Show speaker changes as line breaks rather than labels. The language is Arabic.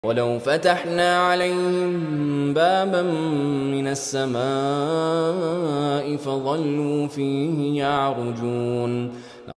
ولو فتحنا عليهم بابا من السماء فظلوا فيه يعرجون